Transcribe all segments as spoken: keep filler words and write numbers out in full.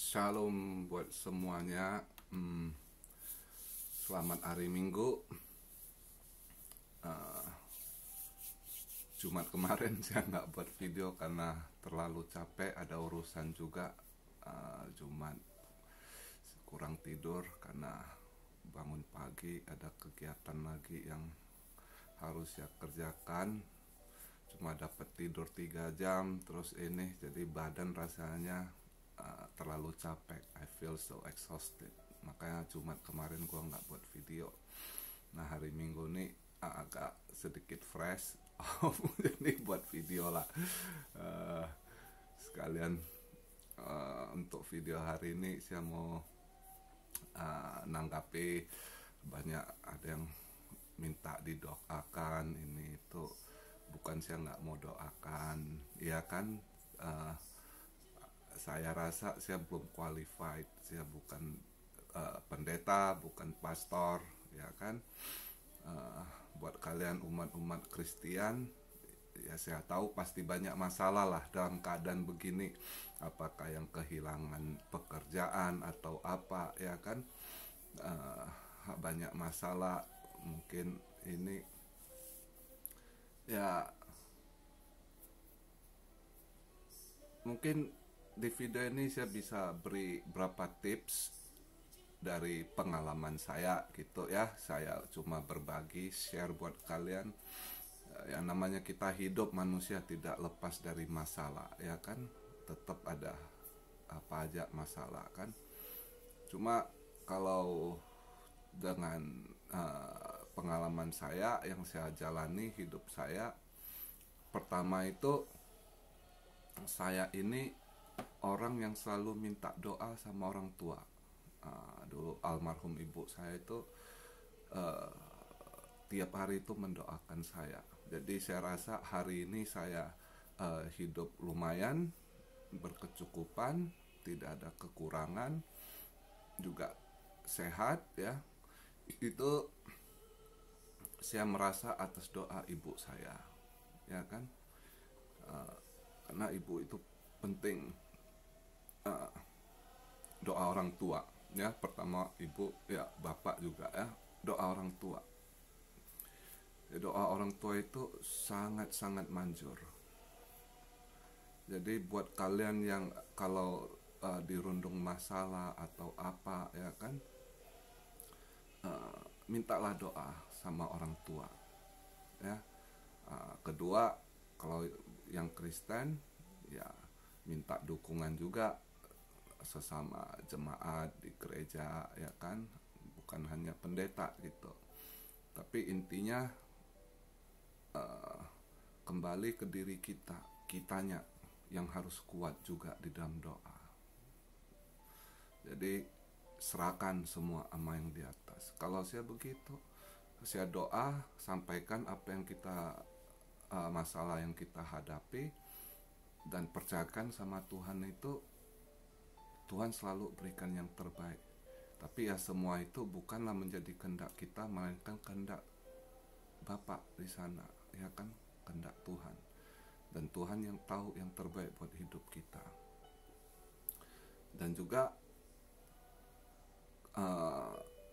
Shalom buat semuanya. Hmm, selamat hari Minggu. Uh, Jumat kemarin saya nggak buat video karena terlalu capek, ada urusan juga. Uh, Jumat kurang tidur karena bangun pagi, ada kegiatan lagi yang harus saya kerjakan. Cuma dapat tidur tiga jam, terus ini jadi badan rasanya uh, terlalu capek. I feel so exhausted. Makanya Jumat kemarin gua nggak buat video. Nah, hari Minggu nih uh, agak sedikit fresh, jadi buat video lah. Uh, sekalian uh, untuk video hari ini saya mau uh, nanggapi banyak ada yang minta didoakan ini itu. Bukan saya nggak mau doakan, ya kan, uh, saya rasa saya belum qualified, saya bukan uh, pendeta, bukan pastor, ya kan. Uh, buat kalian umat-umat Kristen, ya saya tahu pasti banyak masalah lah dalam keadaan begini, apakah yang kehilangan pekerjaan atau apa, ya kan, uh, banyak masalah mungkin ini. Ya, mungkin di video ini saya bisa beri beberapa tips dari pengalaman saya gitu ya. Saya cuma berbagi, share buat kalian. Yang namanya kita hidup, manusia tidak lepas dari masalah, ya kan. Tetap ada apa aja masalah kan. Cuma kalau dengan uh, pengalaman saya yang saya jalani hidup saya, pertama itu saya ini orang yang selalu minta doa sama orang tua. Uh, dulu almarhum ibu saya itu uh, tiap hari itu mendoakan saya. Jadi saya rasa hari ini saya uh, hidup lumayan berkecukupan, tidak ada kekurangan, juga sehat ya. Itu saya merasa atas doa ibu saya, ya kan. Uh, karena ibu itu penting, uh, doa orang tua ya. Pertama ibu, ya bapak juga ya, doa orang tua. Ya, doa orang tua itu sangat-sangat manjur. Jadi buat kalian yang kalau uh, dirundung masalah atau apa, ya kan, uh, mintalah doa sama orang tua ya. Uh, kedua, kalau yang Kristen ya minta dukungan juga sesama jemaat di gereja, ya kan, bukan hanya pendeta gitu. Tapi intinya uh, kembali ke diri kita, kitanya yang harus kuat juga di dalam doa. Jadi serahkan semua sama yang di atas. Kalau saya begitu, saya doa, sampaikan apa yang kita uh, masalah yang kita hadapi, dan percayakan sama Tuhan itu, Tuhan selalu berikan yang terbaik. Tapi ya semua itu bukanlah menjadi kehendak kita, melainkan kehendak Bapa di sana, ya kan, kehendak Tuhan. Dan Tuhan yang tahu yang terbaik buat hidup kita. Dan juga uh,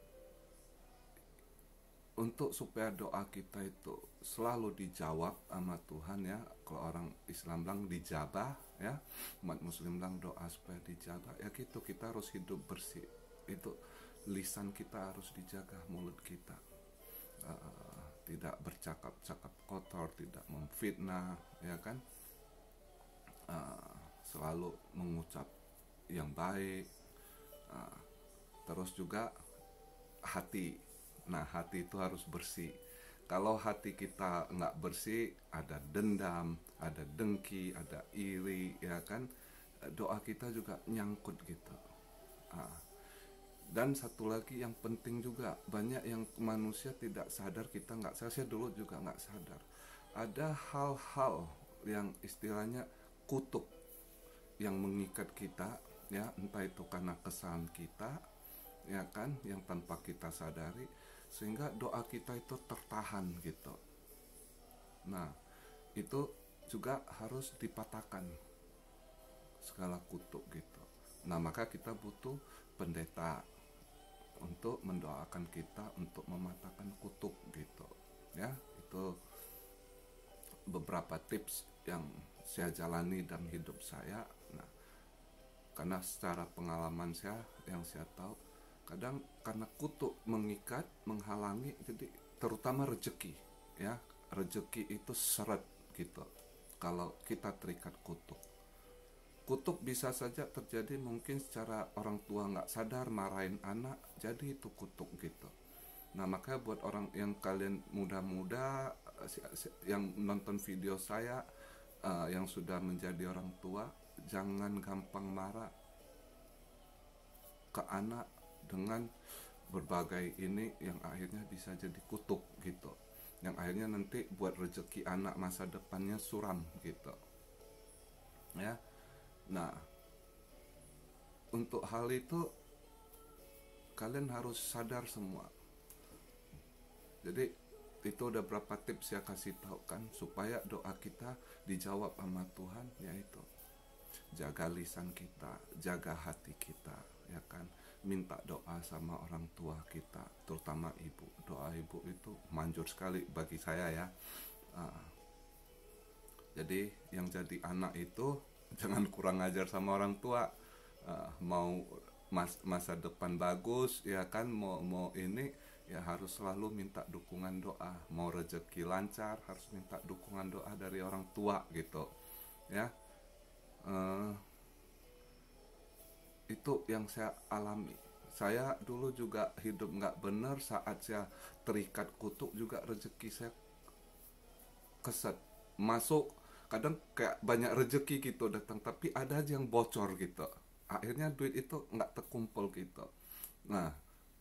untuk supaya doa kita itu selalu dijawab sama Tuhan ya. Kalau orang Islam bilang dijabah ya, umat Muslim bilang doa supaya dijabah. Ya gitu, kita harus hidup bersih. Itu lisan kita harus dijaga, mulut kita uh, tidak bercakap-cakap kotor, tidak memfitnah, ya kan. Uh, selalu mengucap yang baik. Uh, terus juga hati. Nah, hati itu harus bersih. Kalau hati kita nggak bersih, ada dendam, ada dengki, ada iri, ya kan, doa kita juga nyangkut gitu. Ah. Dan satu lagi yang penting juga, banyak yang manusia tidak sadar, kita nggak sadar, saya dulu juga nggak sadar. Ada hal-hal yang istilahnya kutuk yang mengikat kita, ya, entah itu karena kesalahan kita, ya kan, yang tanpa kita sadari, sehingga doa kita itu tertahan gitu. Nah, itu juga harus dipatahkan segala kutuk gitu. Nah, maka kita butuh pendeta untuk mendoakan kita untuk mematahkan kutuk gitu ya. Itu beberapa tips yang saya jalani dalam hidup saya. Nah, karena secara pengalaman saya yang saya tahu, kadang karena kutuk mengikat, menghalangi, jadi terutama rezeki ya, rezeki itu seret gitu kalau kita terikat kutuk. Kutuk bisa saja terjadi mungkin secara orang tua nggak sadar marahin anak, jadi itu kutuk gitu. Nah, makanya buat orang yang kalian muda-muda yang nonton video saya, uh, yang sudah menjadi orang tua, jangan gampang marah ke anak dengan berbagai ini yang akhirnya bisa jadi kutuk gitu, yang akhirnya nanti buat rezeki anak masa depannya suram gitu ya. Nah, untuk hal itu kalian harus sadar semua. Jadi itu udah berapa tips saya kasih tahu kan, supaya doa kita dijawab sama Tuhan, yaitu jaga lisan kita, jaga hati kita ya kan. Minta doa sama orang tua kita, terutama ibu. Doa ibu itu manjur sekali bagi saya ya. uh, Jadi yang jadi anak itu jangan kurang ajar sama orang tua. Uh, mau mas, masa depan bagus ya kan, mau mau ini ya harus selalu minta dukungan doa. Mau rezeki lancar harus minta dukungan doa dari orang tua gitu ya. Uh, itu yang saya alami. Saya dulu juga hidup nggak benar, saat saya terikat kutuk juga rezeki saya keset masuk. Kadang kayak banyak rezeki gitu datang, tapi ada aja yang bocor gitu, akhirnya duit itu nggak terkumpul gitu. Nah,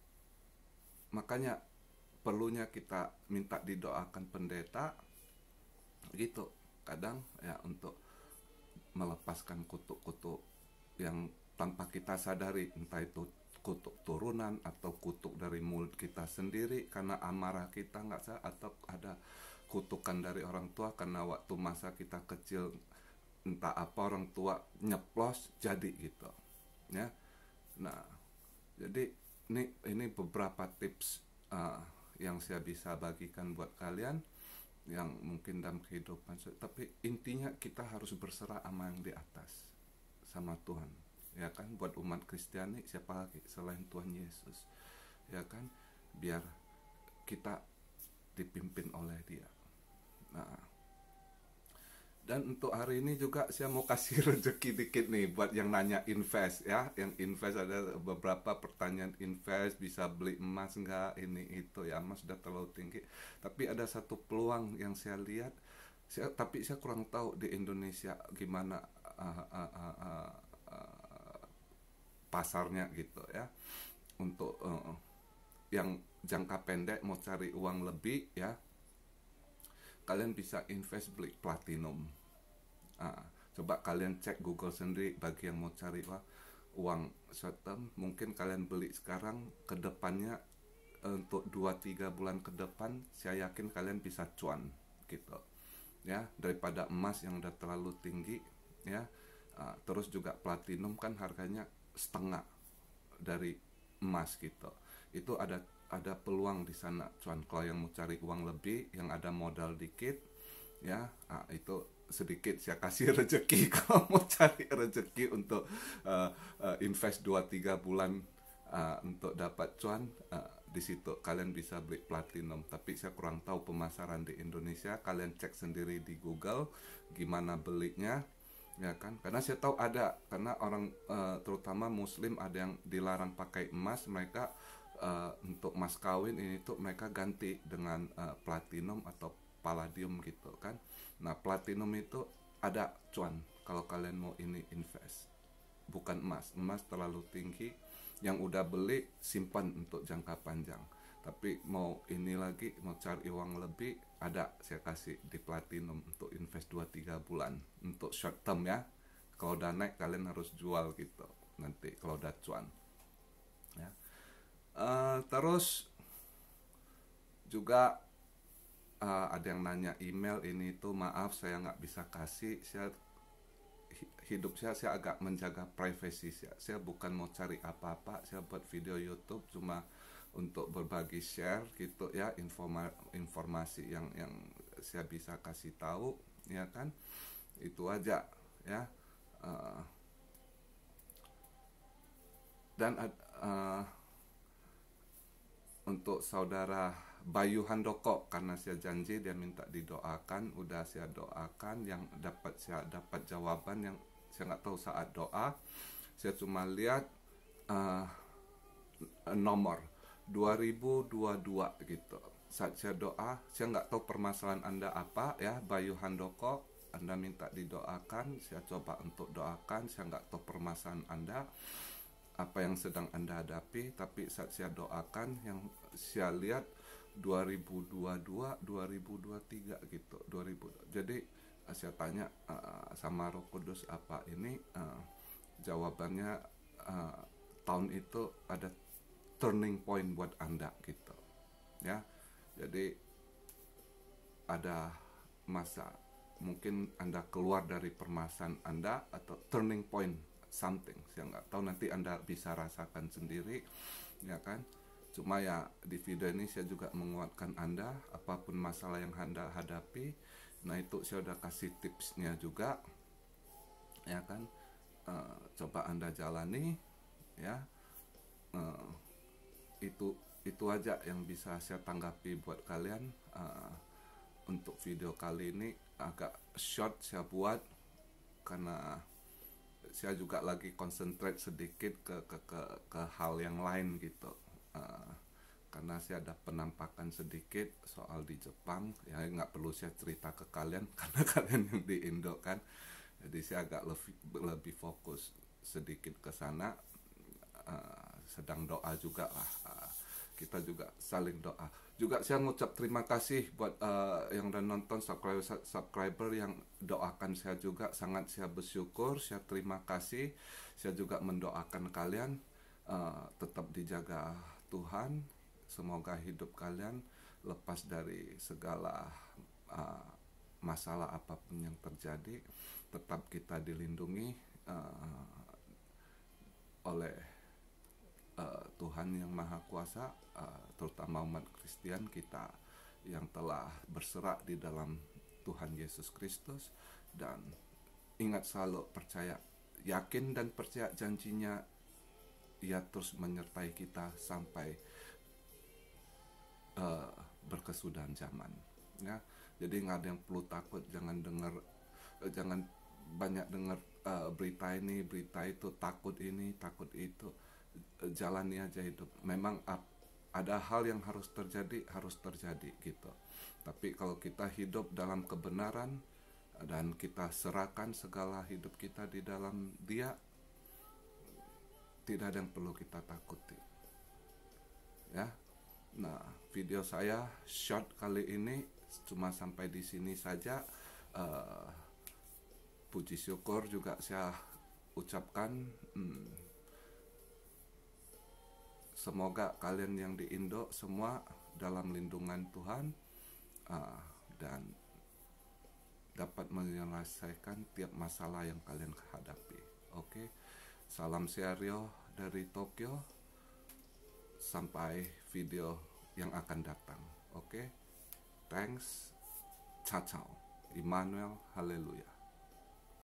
makanya perlunya kita minta didoakan pendeta gitu kadang ya, untuk melepaskan kutuk-kutuk yang tanpa kita sadari, entah itu kutuk turunan atau kutuk dari mulut kita sendiri karena amarah kita nggak sah, atau ada kutukan dari orang tua karena waktu masa kita kecil entah apa orang tua nyeplos jadi gitu ya. Nah, jadi ini ini beberapa tips uh, yang saya bisa bagikan buat kalian yang mungkin dalam kehidupan, tapi intinya kita harus berserah sama yang di atas, sama Tuhan ya kan. Buat umat Kristiani siapa lagi selain Tuhan Yesus ya kan, biar kita dipimpin oleh Dia. Nah, dan untuk hari ini juga saya mau kasih rezeki dikit nih buat yang nanya invest ya. Yang invest, ada beberapa pertanyaan invest, bisa beli emas enggak, ini itu ya, emas sudah terlalu tinggi. Tapi ada satu peluang yang saya lihat, saya, tapi saya kurang tahu di Indonesia gimana uh, uh, uh, uh, uh, pasarnya gitu ya. Untuk uh, yang jangka pendek mau cari uang lebih ya, kalian bisa invest beli platinum. Nah, coba kalian cek Google sendiri bagi yang mau cari wah, uang short term. Mungkin kalian beli sekarang, kedepannya untuk dua tiga bulan ke depan saya yakin kalian bisa cuan gitu ya, daripada emas yang udah terlalu tinggi ya. Nah, terus juga platinum kan harganya setengah dari emas gitu. Itu ada ada peluang di sana cuan. Kalau yang mau cari uang lebih, yang ada modal dikit ya, ah, itu sedikit saya kasih rezeki. Kalau mau cari rezeki untuk uh, uh, invest dua tiga bulan uh, untuk dapat cuan, uh, di situ kalian bisa beli platinum. Tapi saya kurang tahu pemasaran di Indonesia, kalian cek sendiri di Google gimana belinya ya kan. Karena saya tahu ada, karena orang uh, terutama muslim ada yang dilarang pakai emas, mereka Uh, untuk mas kawin ini tuh mereka ganti dengan uh, platinum atau palladium gitu kan. Nah, platinum itu ada cuan kalau kalian mau ini invest, bukan emas. Emas terlalu tinggi, yang udah beli simpan untuk jangka panjang. Tapi mau ini lagi, mau cari uang lebih, ada saya kasih di platinum untuk invest dua tiga bulan untuk short term ya. Kalau udah naik kalian harus jual gitu nanti kalau udah cuan ya. Uh, terus juga uh, ada yang nanya email ini tuh, maaf saya nggak bisa kasih. Saya hidup saya saya agak menjaga privasi saya. Saya bukan mau cari apa-apa, saya buat video YouTube cuma untuk berbagi share gitu ya, informa informasi yang yang saya bisa kasih tahu ya kan, itu aja ya. Uh, dan uh, untuk saudara Bayu Handoko, karena saya janji dia minta didoakan, udah saya doakan, yang dapat saya dapat jawaban yang saya nggak tahu saat doa, saya cuma lihat uh, nomor dua ribu dua puluh dua gitu. Saat saya doa, saya nggak tahu permasalahan Anda apa ya, Bayu Handoko, Anda minta didoakan, saya coba untuk doakan, saya nggak tahu permasalahan Anda, apa yang sedang Anda hadapi, tapi saat saya doakan yang saya lihat dua ribu dua puluh dua, dua ribu dua puluh tiga gitu, dua ribu. Jadi saya tanya uh, sama Roh Kudus apa ini, uh, jawabannya uh, tahun itu ada turning point buat Anda gitu. Ya. Jadi ada masa mungkin Anda keluar dari permasalahan Anda atau turning point something, saya nggak tahu, nanti Anda bisa rasakan sendiri ya kan. Cuma ya di video ini saya juga menguatkan Anda apapun masalah yang Anda hadapi. Nah itu saya udah kasih tipsnya juga ya kan. Uh, coba Anda jalani ya. Uh, itu itu aja yang bisa saya tanggapi buat kalian. Uh, untuk video kali ini agak short saya buat karena saya juga lagi concentrate sedikit ke ke ke, ke hal yang lain gitu. Uh, karena saya ada penampakan sedikit soal di Jepang ya, nggak perlu saya cerita ke kalian karena kalian yang di Indo kan. Jadi saya agak lebih lebih fokus sedikit ke sana. Uh, sedang doa juga lah. Uh, kita juga saling doa. Juga saya ngucap terima kasih buat uh, yang udah nonton, subscriber subscriber yang doakan saya juga, sangat saya bersyukur, saya terima kasih. Saya juga mendoakan kalian uh, tetap dijaga Tuhan, semoga hidup kalian lepas dari segala uh, masalah apapun yang terjadi, tetap kita dilindungi uh, oleh Uh, Tuhan yang Maha Kuasa, uh, terutama umat Kristen kita yang telah berserak di dalam Tuhan Yesus Kristus. Dan ingat selalu percaya, yakin dan percaya janjinya, Ia terus menyertai kita sampai uh, berkesudahan zaman ya. Jadi nggak ada yang perlu takut, jangan dengar uh, jangan banyak dengar uh, berita ini berita itu, takut ini takut itu. Jalani aja hidup. Memang ada hal yang harus terjadi, harus terjadi gitu. Tapi kalau kita hidup dalam kebenaran dan kita serahkan segala hidup kita di dalam Dia, tidak ada yang perlu kita takuti. Ya. Nah, video saya short kali ini cuma sampai di sini saja. Uh, puji syukur juga saya ucapkan. Hmm, Semoga kalian yang di Indo semua dalam lindungan Tuhan uh, dan dapat menyelesaikan tiap masalah yang kalian hadapi. Oke, salam Seario dari Tokyo. Sampai video yang akan datang. Oke, thanks, ciao ciao, Immanuel, haleluya.